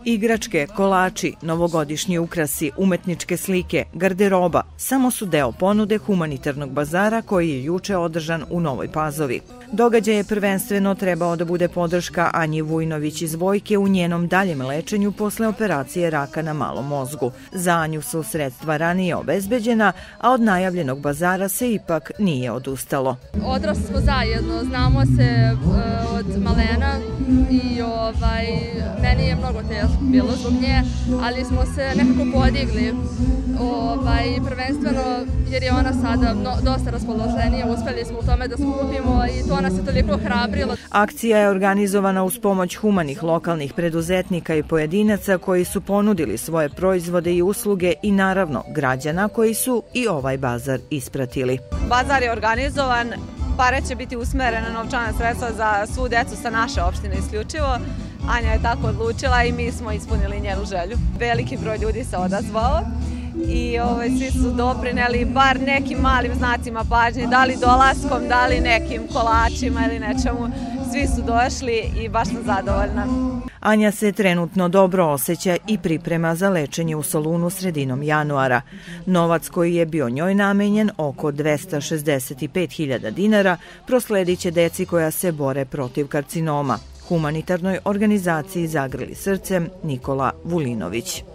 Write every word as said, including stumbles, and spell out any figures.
Igračke, kolači, novogodišnji ukrasi, umetničke slike, garderoba samo su deo ponude humanitarnog bazara koji je juče održan u Novoj Pazovi. Događaj je prvenstveno trebao da bude podrška Anji Vujnović iz Vojke u njenom daljem lečenju posle operacije raka na malom mozgu. Za Anju su sredstva ranije obezbeđena, a od najavljenog bazara se ipak nije odustalo. Odrasli smo zajedno, znamo se uh, od malena i ovaj, meni je mnogo teško bilo zbog nje, ali smo se nekako podigli, ovaj, prvenstveno jer je ona sada no, dosta raspoloženija, uspeli smo u tome da skupimo i to nas je toliko hrabrilo. Akcija je organizovana uz pomoć humanih lokalnih preduzetnika i pojedinaca koji su ponudili svoje proizvode i usluge i naravno građana koji su i ovaj bazar ispratili. Bazar je organizovan, pare će biti usmerene novčana sredstva za svu decu sa naše opštine isključivo. Anja je tako odlučila i mi smo ispunili njenu želju. Veliki broj ljudi se odazvao i ovaj, svi su doprineli bar nekim malim znacima pažnje, da li dolaskom, da li nekim kolačima ili nečemu. Svi su došli i baš sam zadovoljna. Anja se trenutno dobro osjeća i priprema za lečenje u Solunu sredinom januara. Novac koji je bio njoj namenjen, oko dvesta šezdeset pet hiljada dinara, prosledit će deci koja se bore protiv karcinoma. Humanitarnoj organizaciji Zagrli srcem Nikola Vulinović.